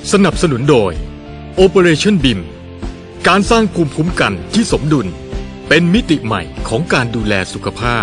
สนับสนุนโดย Operation BIM การสร้างภูมิคุ้มกันที่สมดุลเป็นมิติใหม่ของการดูแลสุขภาพ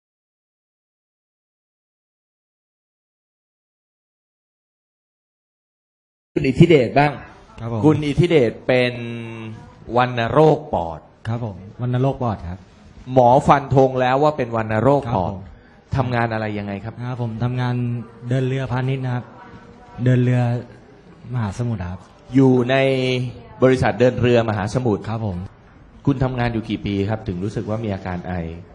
คุณอิทธิเดชบ้างครับผมคุณอิทธิเดชเป็นวัณโรคปอดครับผมวัณโรคปอดครับหมอฟันธงแล้วว่าเป็นวัณโรคครับปอดผมทำงานอะไรยังไงครับนะครับผมทำงานเดินเรือพาณิชย์นะครับ เดินเรือมหาสมุทรครับอยู่ในบริษัทเดินเรือมหาสมุทรครับผมคุณทำงานอยู่กี่ปีครับ ถึงรู้สึกว่ามีอาการไอ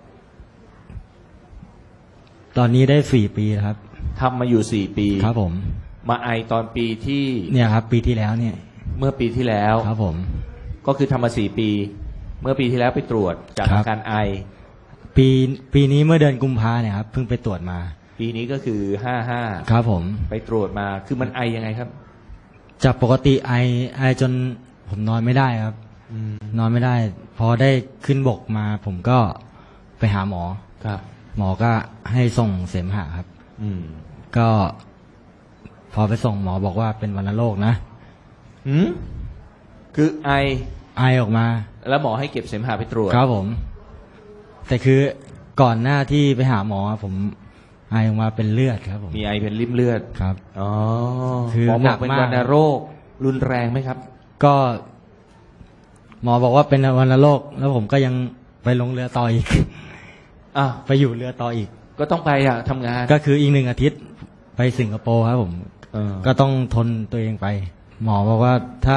ตอนนี้ได้4 ปีแล้วครับทำมาอยู่4 ปีครับผมมาไอตอนปีที่เนี่ยครับปีที่แล้วเนี่ยเมื่อปีที่แล้วครับผมก็คือทำมา4 ปี เมื่อปีที่แล้วไปตรวจจากครับอาการไอปีนี้เมื่อเดือนกุมภาเนี่ยครับเพิ่งไปตรวจมาปีนี้ก็คือ55 ครับผมไปตรวจมาคือมันไอยังไงครับจากปกติไอจนผมนอนไม่ได้ครับ นอนไม่ได้ พอได้ขึ้นบกมาผมก็ไปหาหมอครับหมอก็ให้ส่งเสมหะครับอืมก็พอไปส่งหมอบอกว่าเป็นวัณโรคนะคือไอไอออกมาแล้วหมอให้เก็บเสมหะไปตรวจครับผม แต่คือก่อนหน้าที่ไปหาหมอผมไอออกมาเป็นเลือดครับผมมีไอเป็นริ่มเลือดครับอ๋อคือหมอหบนัอกกเป็นมากวัณโรครุนแรงไหมครับก็ หมอบอกว่าเป็นวัณโรคแล้วผมก็ยังไปลงเรือต่ออีกอ่ะไปอยู่เรือต่ออีกก็ต้องไปอ่ะทำงานก็คืออีก1 อาทิตย์ไปสิงคโปร์ครับผม ก็ต้องทนตัวเองไป หมอบอกว่าถ้า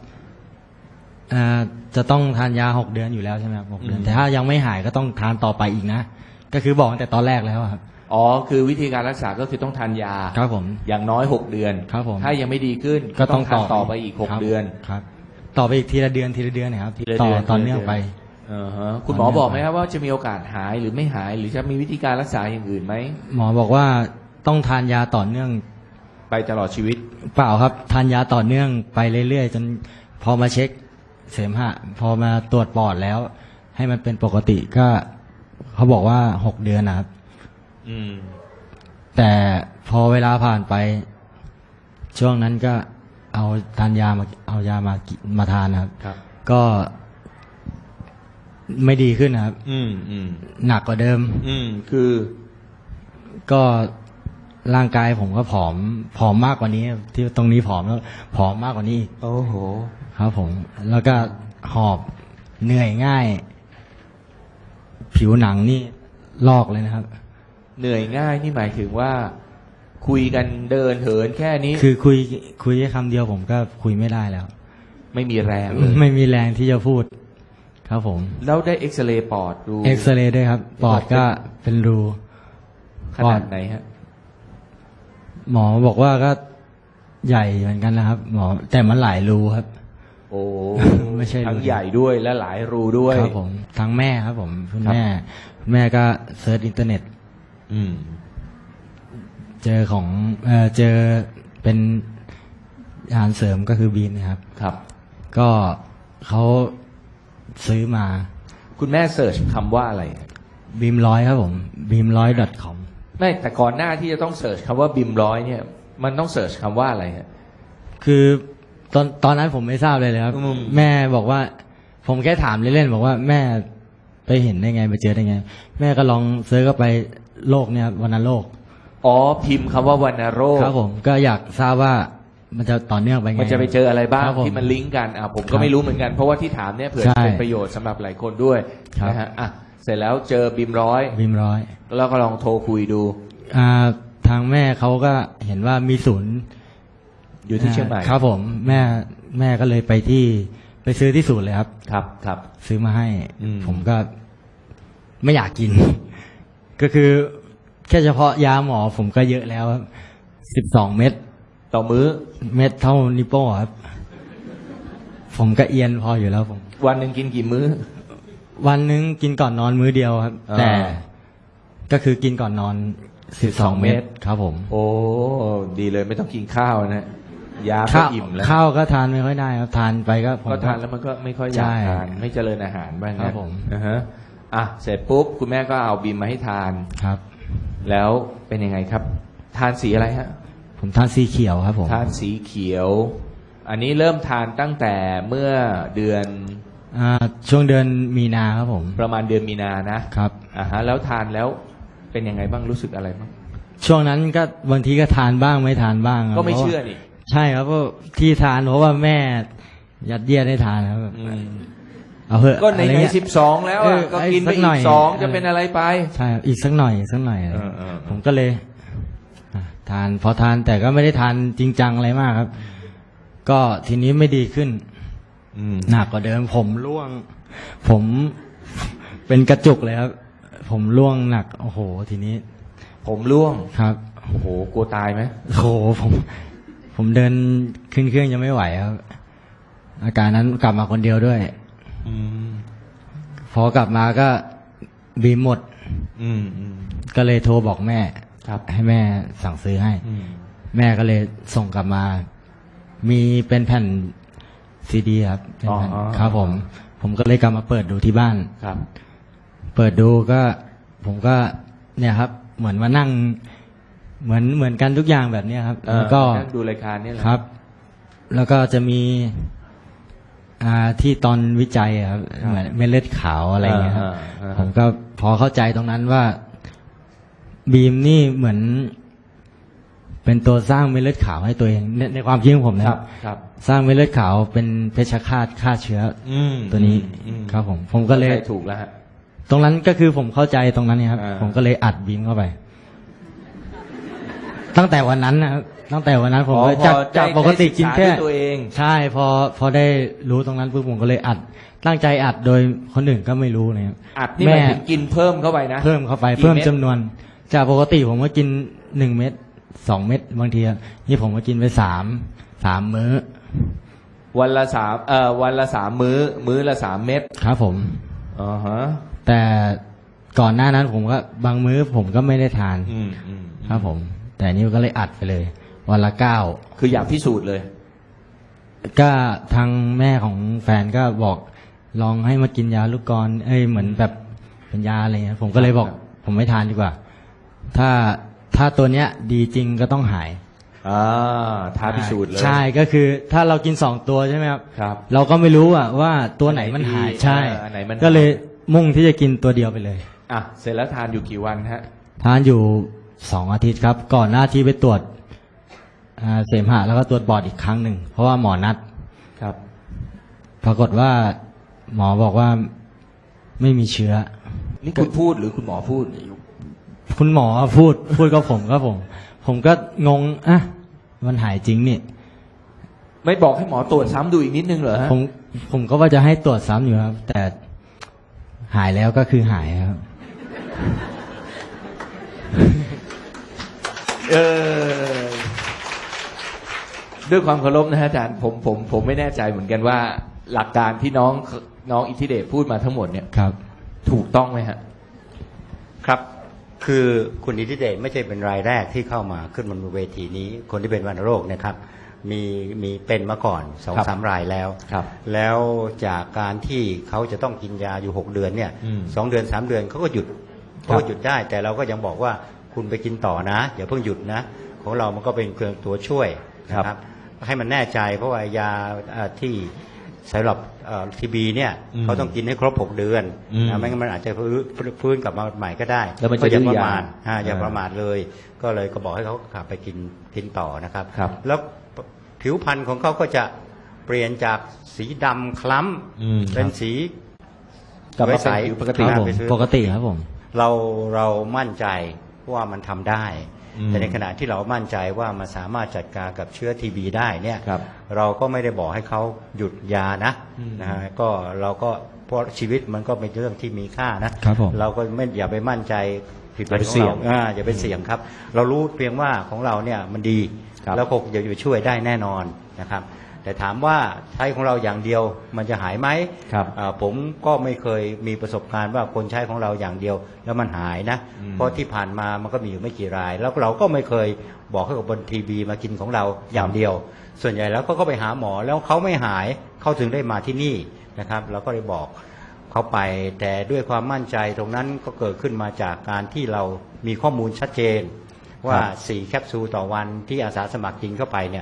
จะต้องทานยา6 เดือนอยู่แล้วใช่ไหมครับ6 เดือน แต่ถ้ายังไม่หายก็ต้องทานต่อไปอีกนะ ก็คือบอกตั้งแต่ตอนแรกแล้วครับอ๋อคือวิธีการรักษาก็คือต้องทานยาครับผมอย่างน้อย6 เดือนครับผมถ้ายังไม่ดีขึ้นก็ต้องทานต่อไปอีกครับ 6 เดือนครับ ต่อไปอีกทีละเดือนนะครับทีละเดือนต่อเนื่องไปคุณหมอบอกไหมครับว่าจะมีโอกาสหายหรือไม่หาย หรือจะมีวิธีการรักษาอย่างอื่นไหมหมอบอกว่าต้องทานยาต่อเนื่องไปตลอดชีวิตเปล่าครับทานยาต่อเนื่องไปเรื่อยๆจนพอมาเช็คเสมหะ พอมาตรวจปอดแล้ว ให้มันเป็นปกติก็เขาบอกว่า6 เดือนนะครับอืมแต่พอเวลาผ่านไป ช่วงนั้นก็เอายามาทานนะครับครับก็ไม่ดีขึ้นนะครับอืมหนักกว่าเดิมคือก็ร่างกายผมก็ผอมมากกว่านี้ ที่ตรงนี้ผอมแล้วผอมมากกว่านี้อีกโอ้โหครับผม แล้วก็หอบเหนื่อยง่าย ผิวหนังนี่ลอกเลยนะครับเหนื่อยง่ายนี่หมายถึงว่า คุยกันเดินเหินแค่นี้คือคุยแค่คำเดียวผมก็คุยไม่ได้แล้วไม่มีแรงเลยไม่มีแรงที่จะพูด ครับผมแล้วได้เอ็กซเรย์ปอดดูเอ็กซเรย์ด้วยครับ ปอดก็เป็นรูขนาดไหนฮะหมอบอกว่าก็ใหญ่เหมือนกันนะครับ หมอแต่มันหลายรูครับโอ้ไม่ใช่รูทั้งใหญ่ด้วยและหลายรูด้วยครับผมทั้งแม่ครับผมคุณแม่ก็เซิร์ชอินเทอร์เน็ตอืมเจอเจอเป็นอาหารเสริมก็คือบีนนะครับครับก็เขาซื้อมาคุณแม่เสิร์ชคำว่าอะไรบีม100ครับผมbeam100.com ไม่แต่ก่อนหน้าที่จะต้องเสิร์ชคำว่าบิม100เนี่ย มันต้องเสิร์ชคำว่าอะไรฮะคือตอนนั้นผมไม่ทราบเลยครับอืมแม่บอกว่า ผมแค่ถามเล่นๆบอกว่าแม่ไปเห็นได้ไงไปเจอได้ไง แม่ก็ลองเซิร์ชเข้าไปโรคเนี่ยวัณโรคอ๋อพิมพ์คำว่าวัณโรคครับผมก็อยากทราบว่ามันจะต่อเนื่องไปไงมันจะไปเจออะไรบ้างครับผมที่มันลิงก์กันผมคก็รับไม่รู้เหมือนกันเพราะว่าที่ถามเนี่ยเผื่อใช่จะเป็นประโยชน์สำหรับหลายคนด้วยครับนะฮะเสร็จแล้วเจอบิม100 beam100 แล้วก็ลองโทรคุยดูทางแม่เขาก็เห็นว่ามีศูนย์อยู่ที่เชียงใหม่ครับผมแม่ก็เลยไปซื้อที่ศูนย์เลยครับครับซื้อมาให้อืมผมก็ไม่อยากกิน ก็คือแค่เฉพาะยาหมอผมก็เยอะแล้ว12 เม็ดต่อมื้อเม็ดเท่านิ้วโป้งครับ ผมก็เอียนพออยู่แล้วผมวันหนึ่งกินกี่มื้อวันนึงกินก่อนนอนมื้อเดียวครับอ่าแต่ก็คือกินก่อนนอน12 เม็ดครับผมโอ้ดีเลยไม่ต้องกินข้าวนะยาก็ข้าวอิ่มแล้วข้าวก็ทานไม่ค่อยได้ครับทานไปก็ผมก็ทานแล้วมันก็ไม่ค่อยอยากใช่ทานไม่เจริญอาหารบ้างครันะบผมเสร็จปุ๊บคุณแม่ก็เอาบีมมาให้ทานครับแล้วเป็นยังไงครับ ทานสีอะไรฮะผมทานสีเขียวครับผมทานสีเขียวอันนี้เริ่มทานตั้งแต่เมื่อเดือนช่วงเดือนมีนาครับผมประมาณเดือนมีนานะครับ แล้วทานแล้วเป็นยังไงบ้างรู้สึกอะไรบ้างช่วงนั้นก็บางทีก็ทานบ้างไม่ทานบ้างครับก็ไม่เชื่อนี่ใช่ครับเพราะที่ทานเพราะว่าแม่ยัดเยียดให้ทานครับเอาเถอะก็ในอะไรในเงี้ย 12แล้วอะก็กินไปสักหอีน่อยก2จะเป็นอะไรไปใช่ครับอีกสักหน่อยสักหน่อย ผมก็เลยทานพอทานแต่ก็ไม่ได้ทานจริงจังอะไรมากครับ ก็ทีนี้ไม่ดีขึ้นหนักกว่าเดิมผมร่วง ผมเป็นกระจุกเลยครับ ผมร่วงหนักโอ้โหทีนี้ผมร่วงครับโอ้โหกลัวตายไหมโอ้โหผมเดินขึ้นเครื่องยังไม่ไหวครับ อาการนั้นกลับมาคนเดียวด้วยพอกลับมาก็บีมหมดก็เลยโทรบอกแม่ให้แม่สั่งซื้อให้แม่ก็เลยส่งกลับมา มีเป็นแผ่นซีดีครับเป็นแผ่นครับผมก็เลยกลับมาเปิดดูที่บ้านครับเปิดดูก็ผมก็เนี่ยครับ เหมือนมานั่งเหมือนกันทุกอย่างแบบนี้ครับแล้วก็ดูรายการนี่แหละครับ แล้วก็จะมีที่ตอนวิจัยครับเหมือนเม็ดเลือดขาวอะไรเงี้ยครับผมก็พอเข้าใจตรงนั้นว่าบีมนี่เหมือนเป็นตัวสร้างเม็ดเลือดขาวให้ตัวเองในความคิดของผมนะครับสร้างเม็ดเลือดขาวเป็นเพชฌฆาตฆ่าเชื้อตัวนี้ครับผมก็เลยถูกแล้วฮะตรงนั้นก็คือผมเข้าใจตรงนั้นครับผมก็เลยอัดบีมเข้าไปตั้งแต่วันนั้นนะครับตั้งแต่วันนั้นผมก็จากปกติกินแค่ตัวเองใช่พอได้รู้ตรงนั้นปุ๊บผมก็เลยอัดตั้งใจอัดโดยคนอื่นก็ไม่รู้นะครับอัดนี่หมายถึงกินเพิ่มเข้าไปนะเพิ่มเข้าไปเพิ่มจำนวนจากปกติผมก็กิน1 เม็ด2 เม็ดบางทีนี่ผมก็กินไป3 มื้อวันละ3 มื้อละ3 เม็ดครับผมแต่ก่อนหน้านั้นผมก็บางมื้อผมก็ไม่ได้ทานครับผมแต่นี่ก็เลยอัดไปเลยวันละ9 คืออยากพิสูจน์เลยก็ทางแม่ของแฟนก็บอกลองให้มากินยาลูกกรเหมือนแบบเป็นยาอะไรเงี้ยผมก็เลยบอกผมไม่ทานดีกว่าถ้าตัวเนี้ยดีจริงก็ต้องหายท้าพิสูจน์เลยใช่ก็คือถ้าเรากิน2 ตัวใช่ไหมครับเราก็ไม่รู้ว่าตัวไหนมันหายใช่ก็เลยมุ่งที่จะกินตัวเดียวไปเลยเสร็จแล้วทานอยู่กี่วันฮะทานอยู่2 อาทิตย์ครับก่อนหน้าที่ไปตรวจเสมหะแล้วก็ตรวจปอดอีกครั้งหนึ่งเพราะว่าหมอนัดครับปรากฏว่าหมอบอกว่าไม่มีเชื้อนี่คุณพูดหรือคุณหมอพูดคุณหมอพูดกับผมครับผมก็งงมันหายจริงนี่ไม่บอกให้หมอตรวจซ้ำดูอีกนิดนึงเหรอฮะผมก็ว่าจะให้ตรวจซ้ำอยู่ครับแต่หายแล้วก็คือหายครับด้วยความเคารพนะฮะอาจารย์ผมไม่แน่ใจเหมือนกันว่าหลักการที่น้องอิทธิเดชพูดมาทั้งหมดเนี่ยครับถูกต้องไหมฮะครับคือคุณอิทธิเดชไม่ใช่เป็นรายแรกที่เข้ามาขึ้นบนเวทีนี้คนที่เป็นวัณโรคนะครับมีเป็นมาก่อน 2-3 รายแล้วแล้วจากการที่เขาจะต้องกินยาอยู่6 เดือนเนี่ย2 เดือน 3 เดือนเขาก็หยุดได้แต่เราก็ยังบอกว่าคุณไปกินต่อนะอย่าเพิ่งหยุดนะของเรามันก็เป็นเครื่องตัวช่วยนะครับให้มันแน่ใจเพราะว่ายาที่สำหรับทีบีเนี่ยเขาต้องกินให้ครบ6 เดือนไม่งั้นมันอาจจะฟื้นกลับมาใหม่ก็ได้ก็อย่าประมาทเลยก็บอกให้เขากลับไปกินต่อนะครับแล้วผิวพรรณของเขาก็จะเปลี่ยนจากสีดำคล้ำเป็นสีใสปกติครับผมเรามั่นใจว่ามันทำได้แต่ในขณะที่เรามั่นใจว่ามันสามารถจัดการกับเชื้อทีบีได้เนี่ยเราก็ไม่ได้บอกให้เขาหยุดยานะก็เราก็เพราะชีวิตมันก็เป็นเรื่องที่มีค่านะเราก็ไม่อย่าไปมั่นใจผิดของเราอย่าไปเสี่ยงครับเรารู้เพียงว่าของเราเนี่ยมันดีแล้วคงจะช่วยได้แน่นอนนะครับแต่ถามว่าใช้ของเราอย่างเดียวมันจะหายไหมผมก็ไม่เคยมีประสบการณ์ว่าคนใช้ของเราอย่างเดียวแล้วมันหายนะเพราะที่ผ่านมามันก็มีอยู่ไม่กี่รายแล้วเราก็ไม่เคยบอกให้กับบนทีวีมากินของเราอย่างเดียวส่วนใหญ่แล้วก็ไปหาหมอแล้วเขาไม่หายเขาถึงได้มาที่นี่นะครับเราก็เลยบอกเขาไปแต่ด้วยความมั่นใจตรงนั้นก็เกิดขึ้นมาจากการที่เรามีข้อมูลชัดเจนว่า4 แคปซูลต่อวันที่อาสาสมัครกินเข้าไปเนี่ย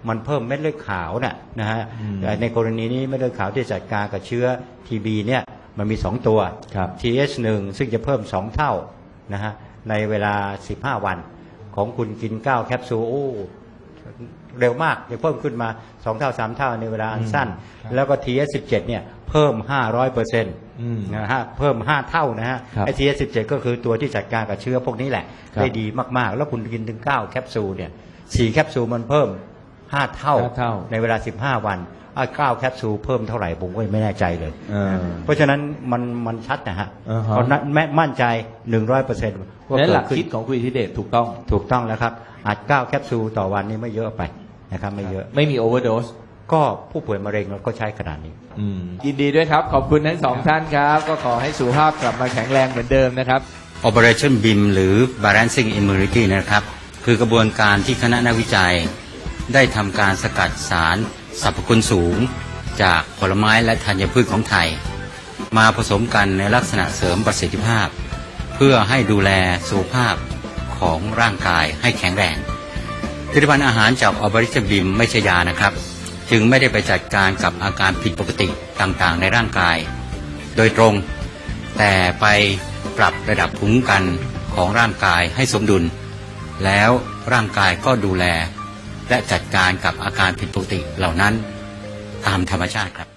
มันเพิ่มเม็ดเลือดขาวน่ะนะฮะในกรณีนี้เม็ดเลือดขาวที่จัดการกับเชื้อทีบีเนี่ยมันมี2ตัว TH1 ซึ่งจะเพิ่ม2เท่านะฮะในเวลา15วันของคุณกิน9แคปซูลโอ้เร็วมากจะเพิ่มขึ้นมา2เท่า3เท่าในเวลาอันสั้นแล้วก็ TH17 เนี่ยเพิ่ม 500%นะฮะเพิ่ม5เท่านะฮะไอ้ TH17 ก็คือตัวที่จัดการกับเชื้อพวกนี้แหละได้ดีมากๆแล้วคุณกินถึง9แคปซูลเนี่ย4แคปซูลมันเพิ่ม5เท่าในเวลา15วัน9แคปซูลเพิ่มเท่าไหร่ผมก็ไม่แน่ใจเลยเพราะฉะนั้นมันชัดนะฮะเพราะนั้นมั่นใจ 100% ว่าหลักคิดของคุณอิทธิเดชถูกต้องแล้วครับอัด9แคปซูลต่อวันนี่ไม่เยอะไปนะครับไม่เยอะไม่มีโอเวอร์โดสก็ผู้ป่วยมะเร็งเราก็ใช้ขนาดนี้ยินดีด้วยครับขอบคุณทั้ง2ท่านครับก็ขอให้สุขภาพกลับมาแข็งแรงเหมือนเดิมนะครับ Operation BIM หรือ Balancing Immunity นะครับคือกระบวนการที่คณะนักวิจัยได้ทำการสกัดสารสรรพคุณสูงจากผลไม้และธัญพืชของไทยมาผสมกันในลักษณะเสริมประสิทธิภาพเพื่อให้ดูแลสุขภาพของร่างกายให้แข็งแรงผลิตภัณฑ์อาหารจาก Operation BIM ไม่ใช่ยานะครับจึงไม่ได้ไปจัดการกับอาการผิดปกติต่างๆในร่างกายโดยตรงแต่ไปปรับระดับภูมิคุ้มกันของร่างกายให้สมดุลแล้วร่างกายก็ดูแลและจัดการกับอาการผิดปกติเหล่านั้นตามธรรมชาติครับ